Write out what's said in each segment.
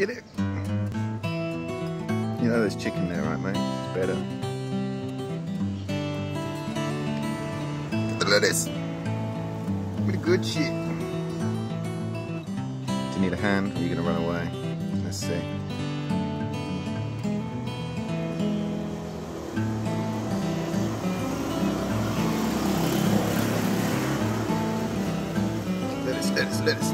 Get it. You know there's chicken there, right, mate? It's better. Get the lettuce. With the good shit. Do you need a hand or are you gonna run away? Let's see. Lettuce.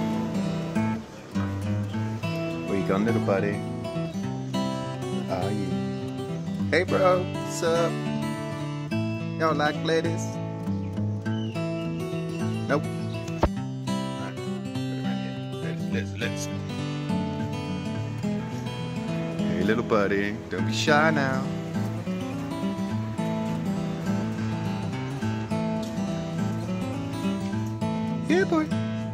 Where you gone, little buddy? Where are you? Hey, bro. What's up? Y'all like lettuce? Nope. Alright, put it around here. Lettuce. Hey, little buddy. Don't be shy now. Here, boy.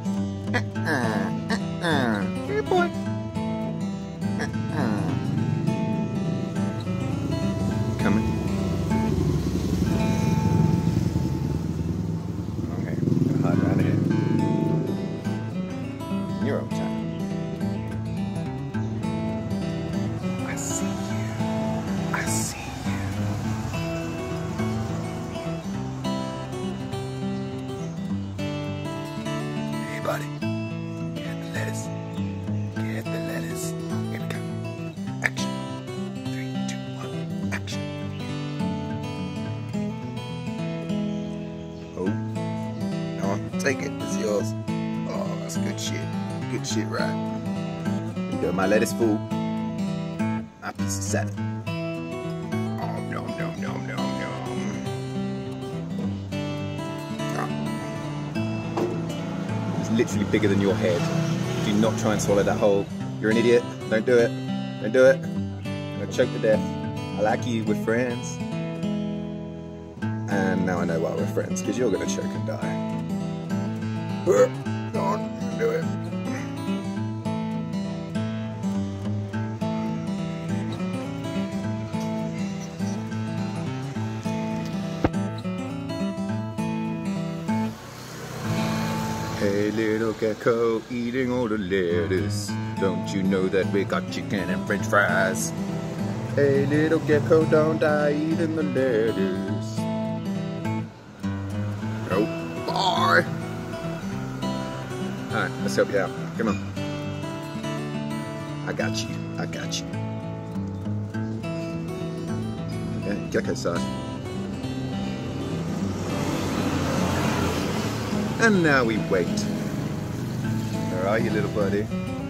Here, boy. Coming. Okay, gonna hide around here. Your own time. I see you. I see you. Hey, buddy. Lettuce. Get the lettuce. Here we go. Action. 3, 2, 1. Action. Oh. Come on. Take it. It's yours. Oh, that's good shit. Good shit, right? Here you go. My lettuce full. A piece of salad. Oh, nom. Oh. It's literally bigger than your head. Do not try and swallow that whole. You're an idiot. Don't do it. Don't do it. I'm gonna choke to death. I like you. We're friends. And now I know why we're friends, because you're gonna choke and die. Go on, do it. Hey, little gecko, eating all the lettuce. Don't you know that we got chicken and french fries? Hey, little gecko, don't die eating the lettuce. Nope. Bye. Alright, let's help you out. Come on. I got you. Yeah, gecko size. And now we wait. Where are you, little buddy?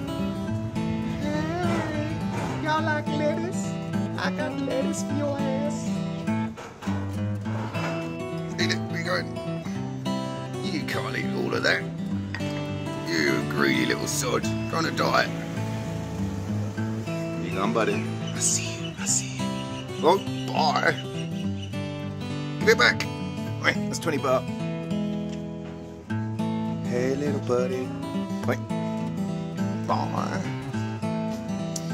Hey, y'all like lettuce? I got lettuce for your ass. Eat it, where you going? You can't eat all of that. You greedy little sod. Trying to die. Where you going, buddy? I see you. Oh, bye. Give it back. Wait, that's 20 baht. Hey, little buddy. Wait. Bye.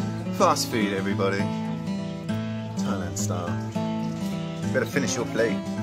Fast food, everybody. Thailand style. Better finish your plate.